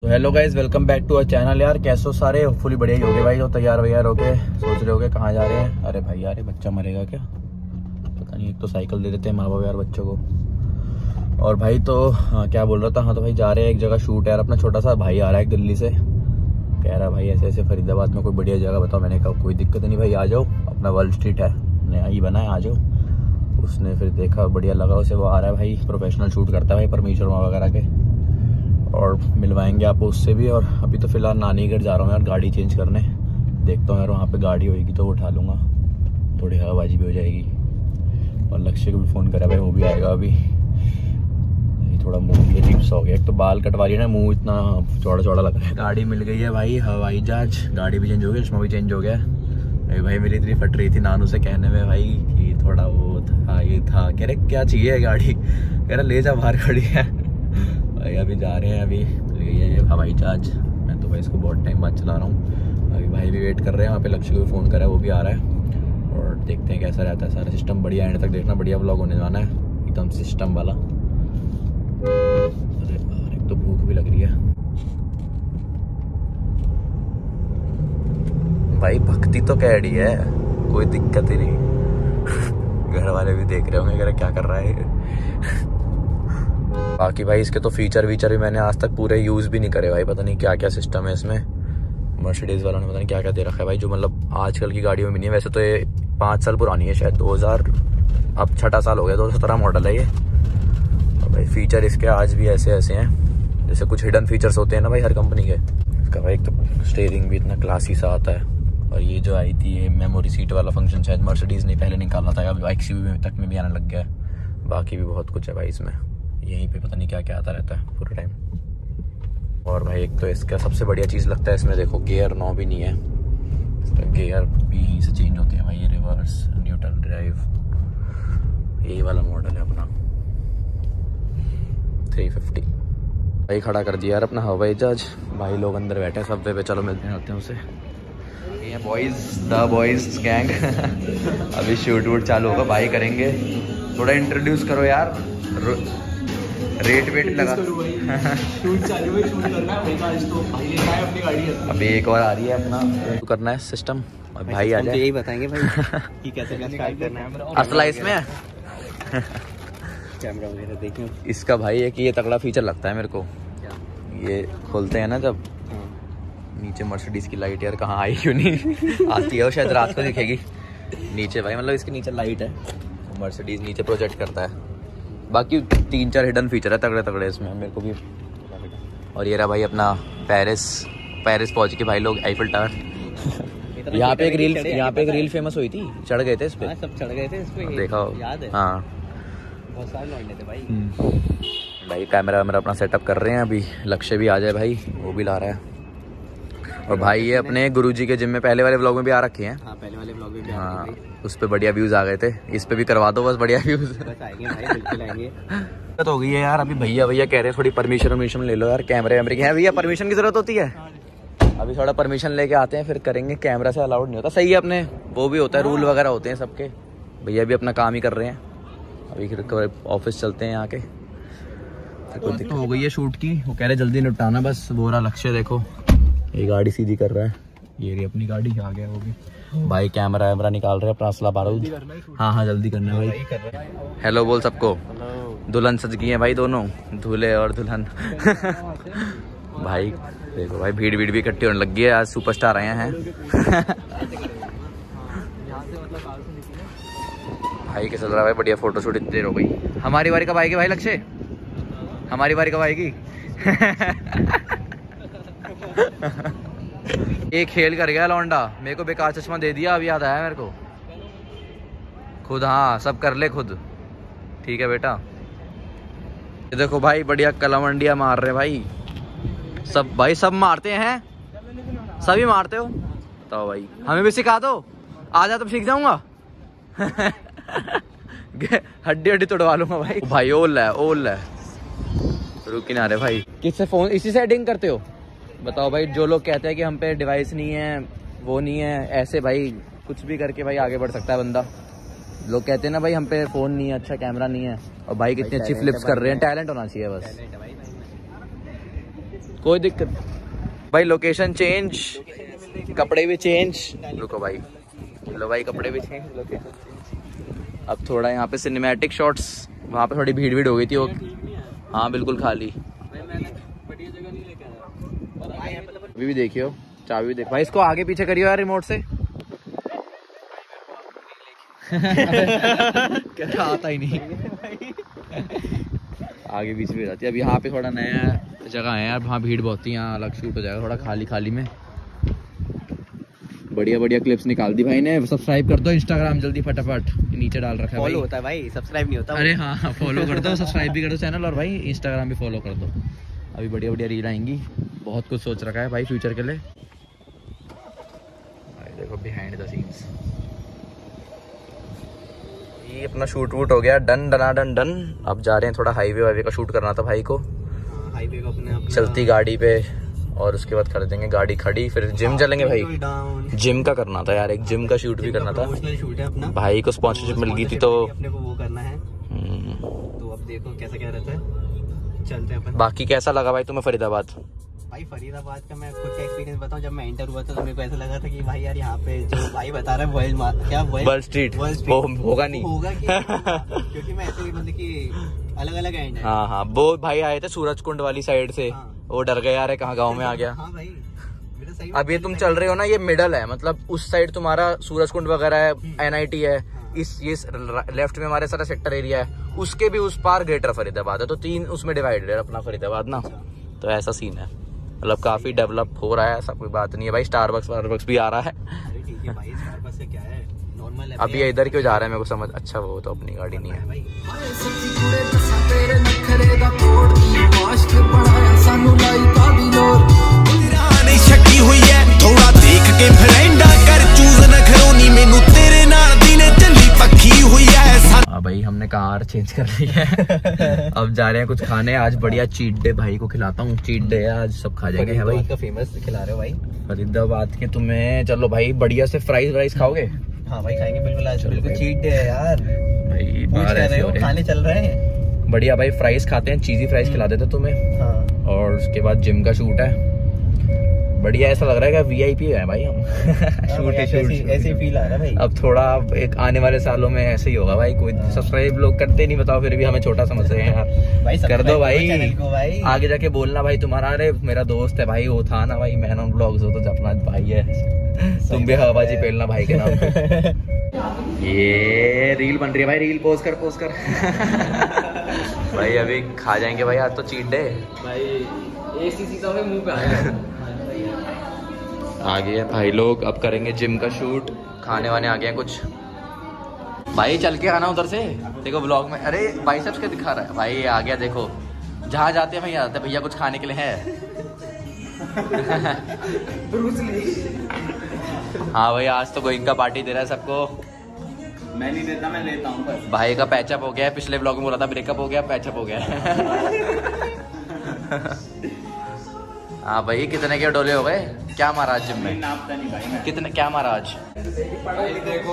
Hello guys, welcome back to our channel. यार कैसे हो सारे? फुली बढ़िया ही हो गए भाई। तो तैयार वैयार हो के सोच रहे हो गए कहाँ जा रहे हैं? अरे भाई यार, बच्चा मरेगा क्या? पता नहीं। एक तो साइकिल दे देते हैं माँ बाप यार बच्चों को। और भाई तो क्या बोल रहा था? हाँ तो भाई जा रहे हैं एक जगह शूट है यार। अपना छोटा सा भाई आ रहा है दिल्ली से, कह रहा है भाई ऐसे ऐसे फरीदाबाद में कोई बढ़िया जगह बताओ। मैंने कहा कोई दिक्कत नहीं भाई, आ जाओ, अपना वर्ल्ड स्ट्रीट है, नया ही बना है, आ जाओ। उसने फिर देखा, बढ़िया लगा उसे, वो आ रहा है भाई। प्रोफेशनल शूट करता है भाई परमेश्वर वगैरह के, और मिलवाएंगे आपको उससे भी। और अभी तो फिलहाल नानी घर जा रहा हूँ यार गाड़ी चेंज करने। देखता हूँ यार वहाँ पे गाड़ी होगी तो उठा लूँगा, थोड़ी हवाबाजी भी हो जाएगी। और लक्ष्य को भी फ़ोन करा भाई, वो भी आएगा अभी। थोड़ा मुँह ये टिप्स हो गया, एक तो बाल कटवा रही है ना, मुँह इतना चौड़ा चौड़ा लग रहा है। गाड़ी मिल गई है भाई, हवाई जहाज। गाड़ी भी चेंज हो गई, चश्मा भी चेंज हो गया। अरे भाई मेरी इतनी फट रही थी नानू से कहने में भाई कि थोड़ा वो था ये था। कह रहे क्या चाहिए गाड़ी? कह रहा ले जा बाहर खड़ी है भाई। अभी जा रहे हैं, अभी ये हवाई जहाज। मैं तो भाई इसको बहुत टाइम बाद चला रहा हूँ। अभी भाई भी वेट कर रहे हैं वहाँ पे। लक्ष्य को भी फ़ोन करा है, वो भी आ रहा है। और देखते हैं कैसा रहता है सारा सिस्टम। बढ़िया एंड तक देखना, बढ़िया व्लॉग होने वाला है एकदम सिस्टम वाला। अरे एक तो भूख भी लग रही है भाई। भक्ति तो कैडी है, कोई दिक्कत ही नहीं। घर वाले भी देख रहे होंगे, कह रहे क्या कर रहा है। बाकी भाई इसके तो फीचर वीचर भी मैंने आज तक पूरे यूज भी नहीं करे भाई। पता नहीं क्या क्या सिस्टम है इसमें। मर्सिडीज वालों ने पता नहीं क्या क्या दे रखा है भाई, जो मतलब आजकल की गाड़ियों में नहीं है। वैसे तो ये 5 साल पुरानी है शायद, 2000 अब 6 साल हो गया, 2017 मॉडल है ये। और भाई फीचर इसके आज भी ऐसे ऐसे हैं, जैसे कुछ हिडन फीचर्स होते हैं ना भाई हर कंपनी के। इसका भाई एक तो स्टीयरिंग भी इतना क्लासी सा आता है। और ये जो आई थी ये मेमोरी सीट वाला फंक्शन शायद मर्सिडीज ने पहले निकाला था, अब एक्सयूवी तक में भी आने लग गया है। बाकी भी बहुत कुछ है भाई इसमें, यहीं पे पता नहीं क्या क्या आता रहता है पूरे टाइम। और भाई एक तो इसका सबसे बढ़िया चीज़ लगता है इसमें, देखो गियर नॉब भी नहीं है। इसका गियर भी यहीं से चेंज होते हैं भाई, ये रिवर्स, न्यूट्रल ड्राइव। ये वाला मॉडल है अपना 350। भाई खड़ा कर दिया यार अपना हवाई जहाज। भाई लोग अंदर बैठे हैं सबवे पे, चलो मिलते हैं उसे। ये बॉयज, द बॉयज गैंग। अभी शूट वूट चालू होगा भाई, करेंगे। थोड़ा इंट्रोड्यूस करो यार, रेट वेट लगा। शूट चालू है, शूट करना है भाई। तो भाई ये क्या है, अपनी गाड़ी है अभी एक और आ रही है अपना करना है सिस्टम। और भाई आ जाए, यही बताएंगे भाई कि कैसे स्टार्ट करना है। असला इसमें कैमरा वगैरह देखिए इसका भाई है कि ये तगड़ा फीचर लगता है मेरे को। ये खोलते हैं ना जब, नीचे मर्सिडीज की लाइट यार कहाँ आई क्यों नहीं आती है, वो शायद रात को दिखेगी नीचे भाई। मतलब इसके नीचे लाइट है, मर्सिडीज नीचे प्रोजेक्ट करता है। बाकी 3-4 हिडन फीचर है तगड़े तगड़े इसमें मेरे को भी। और ये रहा भाई अपना पेरिस पहुंच के भाई लोग आईफिल टावर। यहाँ पे एक रील फेमस हुई थी, चढ़ गए थे इस पे। सब चढ़ गए थे इस पे, देखा याद है? हाँ बहुत सारे लौंडे थे भाई। कैमरा वैमरा अपना सेटअप कर रहे हैं अभी। लक्ष्य भी आ जाए भाई, वो भी ला रहा है। और भाई ये अपने गुरुजी के जिम में पहले वाले व्लॉग में भी आ रखे हैं। हाँ पहले वाले व्लॉग में भी आ रखे थे। उस पे बढ़िया व्यूज आ गए थे, इस पे भी करवा दो बस बढ़िया व्यूज। बस आएंगे भाई, बिल्कुल आएंगे। दिक्कत हो गई है यार, अभी भैया कह रहे हैं थोड़ी परमिशन ले लो यार। कैमरे वैमरे की है भैया, परमिशन की जरूरत होती है। अभी थोड़ा परमिशन लेके आते हैं फिर करेंगे। कैमरा से अलाउड नहीं होता, सही है अपने वो भी होता है, रूल वगैरह होते हैं सबके। भैया भी अपना काम ही कर रहे हैं। अभी फिर ऑफिस चलते हैं यहाँ के। दिक्कत हो गई है शूट की, वो कह रहे जल्दी निपटाना बस। वो रहा लक्ष्य, देखो ये गाड़ी सीधी कर रहा है। ये रही अपनी गाड़ी, आ गया वो भी भाई। कैमरा वैमरा निकाल रहे हैं अपना, असला बारूद। हाँ जल्दी करना है भाई। हेलो बोल सबको। दुल्हन सज गई है भाई दोनों, दूल्हे और दुल्हन। भाई देखो भाई, भीड़ भी इकट्ठी होने लग गई है, आज सुपरस्टार आए हैं। भाई क्या चल रहा है भाई? बढ़िया फोटो शूट इतनी देर हो गई। हमारी बारी कब आएगी भाई लक्ष्य? हमारी बारी कब आएगी? ये खेल कर गया लौंडा, मेरे को बेकार चश्मा दे दिया, अभी याद आया मेरे को खुद। हाँ सब कर ले खुद, ठीक है बेटा। ये देखो भाई बढ़िया कलामंडिया मार रहे भाई सब। भाई सब मारते हैं, सभी मारते हो तो भाई हमें भी सिखा दो। आ जा तो सीख जाऊंगा। हड्डी तोड़वा लूंगा भाई। भाई ओल है रुक ही ना रहे भाई। किससे फोन, इसी से एडिंग करते हो? बताओ भाई। जो लोग कहते हैं कि हम पे डिवाइस नहीं है, वो नहीं है, ऐसे भाई कुछ भी करके भाई आगे बढ़ सकता है बंदा। लोग कहते हैं ना भाई हम पे फोन नहीं है, अच्छा कैमरा नहीं है, और भाई कितनी अच्छी फ्लिप्स कर रहे हैं। टैलेंट होना चाहिए बस। कोई दिक्कत भाई। लोकेशन चेंज, कपड़े भी चेंज। रुको भाई, लो भाई कपड़े भी चेंज, लोकेशन चेंज। अब थोड़ा यहाँ पे सिनेमैटिक शॉट्स, वहाँ पे थोड़ी भीड़ हो गई थी वो। हाँ बिल्कुल खाली। अभी भी देखियो, चाबी भी देख भाई। इसको आगे पीछे करियो यार रिमोट से। क्या आता ही नहीं। आगे बीच में जाती है। अब यहाँ पे थोड़ा नया जगह है यार, वहाँ भीड़ बहुत थी, यहाँ अलग शूट हो जाएगा थोड़ा खाली खाली में। बढ़िया बढ़िया क्लिप्स निकाल दी भाई ने। सब्सक्राइब कर दो इंस्टाग्राम जल्दी फटाफट, नीचे डाल रखा है। फॉलो होता है भाई, सब्सक्राइब नहीं होता। अरे हाँ फॉलो कर दो, सब्सक्राइब भी कर दो चैनल, और भाई इंस्टाग्राम भी फॉलो कर दो। अभी बढ़िया बढ़िया रील आएंगी, बहुत कुछ सोच रखा है भाई फ्यूचर के लिए। भाई देखो बिहाइंड द सीन्स, ये अपना शूट वूट हो गया डन डना डन डन। अब जा रहे हैं थोड़ा हाईवे वाईवे का शूट करना था भाई को। हाईवे को अपने चलती गाड़ी पे, और उसके बाद कर देंगे गाड़ी खड़ी, फिर जिम चलेंगे भाई। जिम का करना था यार, एक जिम का शूट भी करना था। शूट है अपना, भाई को स्पॉन्सरशिप मिल गई थी तो अपने को वो करना है। तो अब देखो कैसा क्या रहता है, चलते हैं अपन। बाकी कैसा लगा भाई तुम्हें फरीदाबाद? भाई फरीदाबाद का मैं खुद का एक्सपीरियंस बताऊं, जब मैं एंटर हुआ था तो मेरे को ऐसा लगा था कि भाई यार यहाँ पे जो भाई बता रहा है वर्ल्ड स्ट्रीट होगा नहीं होगा क्योंकि मैं ऐसे मतलब कि अलग अलग एंड है। हाँ हाँ, वो भाई आए थे सूरज कुंड वाली साइड से। हाँ। वो डर गए यार कहाँ गाँव में आ गया। हाँ भाई सही। अब ये तुम चल रहे हो ना, ये मिडल है, मतलब उस साइड तुम्हारा सूरज कुंड वगैरह है, NIT है। इस ये लेफ्ट में हमारे सारा सेक्टर एरिया है, उसके भी उस पार ग्रेटर फरीदाबाद है। तो 3 उसमें डिवाइडेड है अपना फरीदाबाद ना। तो ऐसा सीन है, मतलब काफी डेवलप हो रहा है, ऐसा कोई बात नहीं है भाई। स्टारबक्स भी आ रहा है। अरे ठीक है भाई, स्टारबक्स से क्या है, नॉर्मल है। अब ये इधर क्यों जा रहा है मेरे को समझ। अच्छा वो तो अपनी गाड़ी नहीं है भाई। थोड़ा देख के फ्रेंडा कर चूज न खरोनी मेनू तेरे नाल दीने चली पक्की हुई है। हाँ भाई हमने कार चेंज कर ली है। अब जा रहे हैं कुछ खाने। आज बढ़िया चीट डे भाई को खिलाता हूँ। चीट डे है आज, सब खा जाएंगे। भाई का फेमस खिला रहे हो भाई फरीदाबाद के तुम्हें। चलो भाई बढ़िया से फ्राइज व्राइज खाओगे? हाँ भाई खाएंगे बिल्कुल, आज बिल्कुल चीट डे है यार भाई। बाहर ऐसे हो रहे खाने चल रहे हैं बढ़िया भाई। फ्राइज खाते हैं, चीजी फ्राइज खिला देते तुम्हें। हाँ। और उसके बाद जिम का शूट है बढ़िया। ऐसा लग रहा है कि VIP है भाई हम। शूट ऐसे फील आ रहा है भाई। अब थोड़ा एक आने वाले सालों में ऐसे ही होगा भाई। कोई सब्सक्राइब लोग करते नहीं, बताओ, फिर भी हमें छोटा समझ रहे हैं यार। भाई कर दो भाई, भाई। आगे जाके बोलना भाई तुम्हारा। अरे मेरा दोस्त है भाई, वो था ना भाई मैन ऑन ब्लॉग्स, हो तो अपना भाई है। तुम भी हवाबाजी पेलना भाई के नाम पे। ये रील बन रही है भाई, रील पोस्ट कर भाई। अभी खा जाएंगे भाई, आज तो चीट डे भाई। AC सीधा मुंह पे आएगा। आ गए भाई लोग, अब करेंगे जिम का शूट। खाने वाने आ गए कुछ भाई। चल के आना उधर से, देखो ब्लॉग में। अरे बाइसेप्स क्या दिखा रहा है भाई? आ गया देखो, जहाँ जाते हैं भैया आते भैया कुछ खाने के लिए है। हाँ भाई आज तो गोइंग का पार्टी दे रहा है सबको। मैं नहीं देता, मैं लेता हूँ बस। भाई का पैचअप हो गया, पिछले ब्लॉग में बोला था ब्रेकअप हो गया, पैचअप हो गया। हाँ भाई कितने के डोले हो गए? क्या मारा आज जिम में? नहीं भाई कितने क्या मारा आज? देखो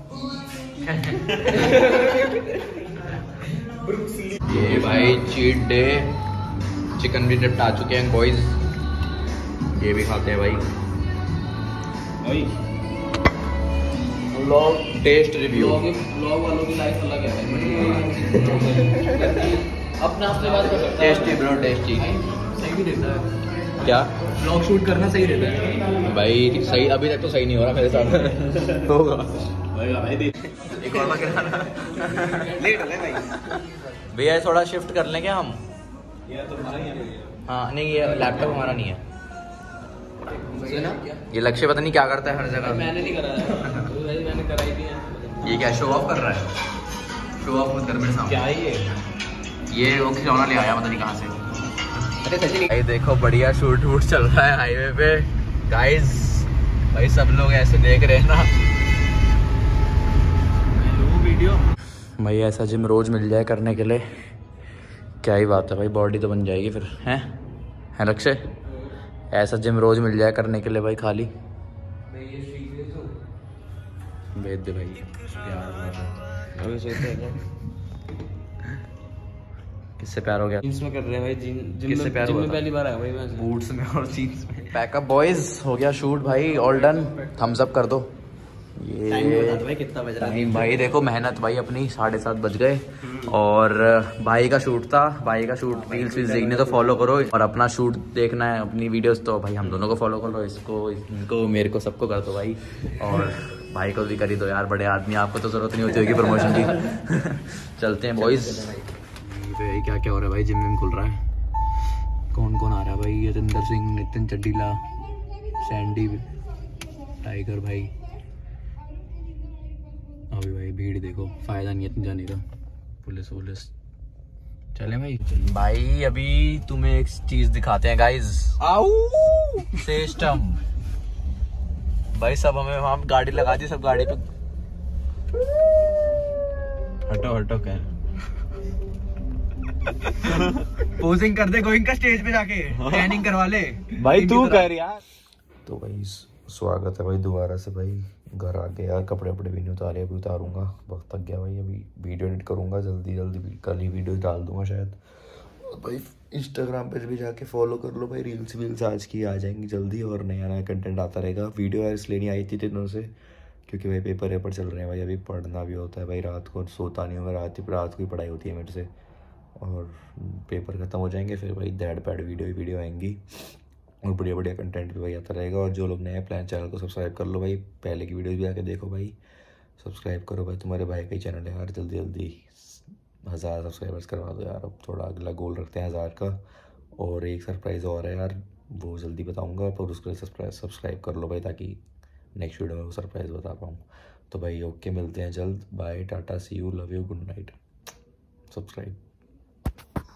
ये भाई चीट डे, चिकन भी निपटा चुके हैं बॉयज। ये भी खाते हैं भाई। Vlog test review. व्लॉग वालों की लाइफ अलग है। अपना आपसे बात कर सकते हैं। Tasty bro, tasty. सही भी देता है क्या? व्लॉग शूट करना सही रहता है भाई। सही अभी तक तो सही नहीं हो रहा मेरे साथ। होगा भाई। एक और पकड़ाना। लेट हो गए भाई। भैया थोड़ा शिफ्ट कर लेंगे हम। ये तो हमारा ही है। हाँ नहीं, ये लैपटॉप हमारा नहीं है। ना ये लक्ष्य पता नहीं क्या करता है हर जगह। मैंने नहीं कराया, मैंने कराई थी। ये क्या शो ऑफ कर रहा है? शो ऑफ मत कर मेरे सामने। क्या ये वो खिलौना ले आया पता नहीं कहाँ से। भाई देखो बढ़िया शूट वूट चल रहा है हाईवे पे गाइस। भाई सब लोग ऐसे देख रहे हैं ना। वीडियो भाई ऐसा जिम रोज मिल जाए करने के लिए, क्या ही बात है भाई। बॉडी तो बन जाएगी फिर, हैं लक्ष्य? ऐसा जिम रोज मिल जाए करने के लिए भाई। खाली भेज दे भाई। किससे प्यार हो गया? जीन्स में कर रहे हैं भाई, किससे प्यार हुआ था? पहली बार आया भाई मैं। बूट्स में और जीन्स में। पैकअप बॉयज, हो गया शूट भाई, ऑल डन। थम्स अप कर दो। ये भाई कितना बज रहा है? टाइम भाई देखो, मेहनत भाई अपनी 7:30 बज गए। और भाई का शूट था, भाई का शूट रील्स देखने तो फॉलो करो, और अपना शूट देखना है, अपनी वीडियोस तो भाई हम दोनों को फॉलो करो, इसको, इनको, मेरे को, सबको कर दो भाई। और भाई को भी कर ही दो यार, बड़े आदमी, आपको तो जरूरत नहीं होती होगी प्रमोशन की। चलते हैं बॉयज। भाई क्या क्या हो रहा है भाई? जिम विम खुल रहा है। कौन कौन आ रहा है भाई? यतिंदर सिंह, नितिन चड्डीला, सैंडी, टाइगर भाई। अभी भाई भीड़ देखो, फायदा नहीं है इतने जाने का। पुलिस चले भाई। भाई अभी तुम्हें एक चीज दिखाते हैं गाइज। आओ सिस्टम भाई, सब हमें वहां गाड़ी लगा दी, सब गाड़ी पे। हटो क्या पोजिंग कर दे गोइंग का स्टेज पे जाके, ट्रेनिंग करवा ले भाई तू कर यार। तो भाई स्वागत है भाई दोबारा से भाई। घर आ गया यार, कपड़े भी नहीं उतारे, अभी उतारूंगा, बहुत थक गया भाई। अभी वीडियो एडिट करूंगा जल्दी, कल ही वीडियो डाल दूंगा शायद। और भाई इंस्टाग्राम पे भी जाके फॉलो कर लो भाई, रील्स आज की आ जाएंगी जल्दी, और नया कंटेंट आता रहेगा। वीडियो यार इसलिए नहीं आई थी दिनों से, क्योंकि भाई पेपर चल रहे हैं भाई, अभी पढ़ना भी होता है भाई, रात को सोता नहीं हूँ मैं, रात को ही पढ़ाई होती है मेरे से। और पेपर ख़त्म हो जाएंगे फिर भाई दैड पैड वीडियो आएंगी, और बढ़िया कंटेंट भी भाई आता रहेगा। और जो लोग नए प्लान, चैनल को सब्सक्राइब कर लो भाई, पहले की वीडियोस भी आके देखो भाई, सब्सक्राइब करो भाई। तुम्हारे भाई का ही चैनल है यार, जल्दी 1000 सब्सक्राइबर्स करवा दो यार। अब थोड़ा अगला गोल रखते हैं 1000 का, और एक सरप्राइज़ और है यार, वो जल्दी बताऊँगा, पर उसको सब्सक्राइब कर लो भाई, ताकि नेक्स्ट वीडियो में वो सरप्राइज़ बता पाऊँ। तो भाई ओके, मिलते हैं जल्द, bye, tata, see you, love you, good night, subscribe.